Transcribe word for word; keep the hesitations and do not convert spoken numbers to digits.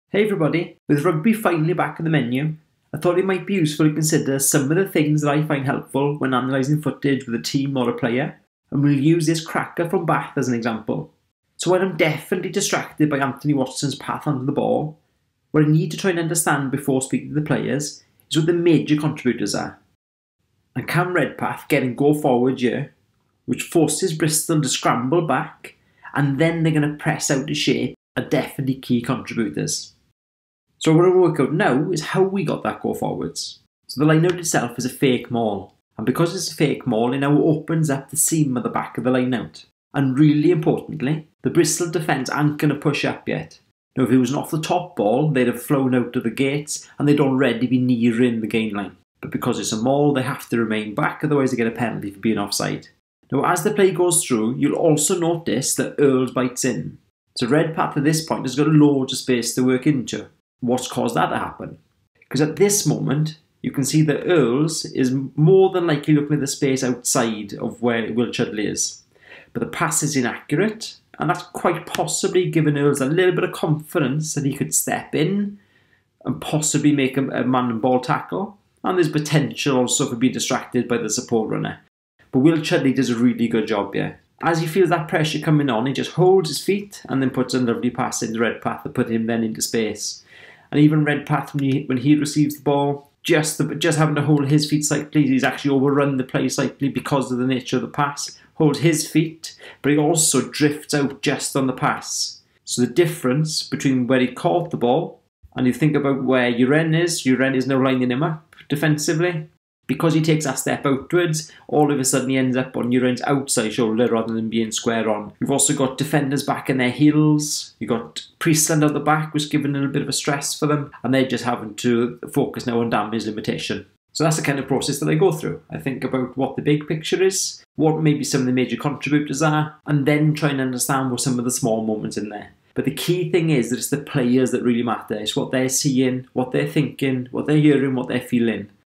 Hey everybody, with rugby finally back in the menu, I thought it might be useful to consider some of the things that I find helpful when analysing footage with a team or a player, and we'll use this cracker from Bath as an example. So when I'm definitely distracted by Anthony Watson's path onto the ball, what I need to try and understand before speaking to the players is what the major contributors are. And Cam Redpath getting go forward here, which forces Bristol to scramble back, and then they're going to press out of shape, are definitely key contributors. So what we'll work out now is how we got that go forwards. So the line-out itself is a fake maul, and because it's a fake maul, it now opens up the seam at the back of the line-out. And really importantly, the Bristol defence aren't going to push up yet. Now if it was an off the top ball, they'd have flown out of the gates and they'd already be nearing the gain line. But because it's a maul, they have to remain back, otherwise they get a penalty for being offside. Now as the play goes through, you'll also notice that Earls bites in. So Redpath at this point has got loads of space to work into. What's caused that to happen? Because at this moment, you can see that Earls is more than likely looking at the space outside of where Will Chudley is. But the pass is inaccurate, and that's quite possibly given Earls a little bit of confidence that he could step in and possibly make a, a man and ball tackle. And there's potential also for being distracted by the support runner. But Will Chudley does a really good job here. As he feels that pressure coming on, he just holds his feet and then puts a lovely pass into Redpath to put him then into space. And even Redpath, when he, when he receives the ball, just, the, just having to hold his feet slightly, he's actually overrun the play slightly because of the nature of the pass. Holds his feet, but he also drifts out just on the pass. So the difference between where he caught the ball, and you think about where Uren is, Uren is now lining him up defensively. Because he takes that step outwards, all of a sudden he ends up on Uren's outside shoulder rather than being square on. You've also got defenders back in their heels. You've got Priestland at the back, which is giving a little bit of a stress for them. And they're just having to focus now on damage limitation. So that's the kind of process that I go through. I think about what the big picture is, what maybe some of the major contributors are, and then try and understand what some of the small moments in there. But the key thing is that it's the players that really matter. It's what they're seeing, what they're thinking, what they're hearing, what they're feeling.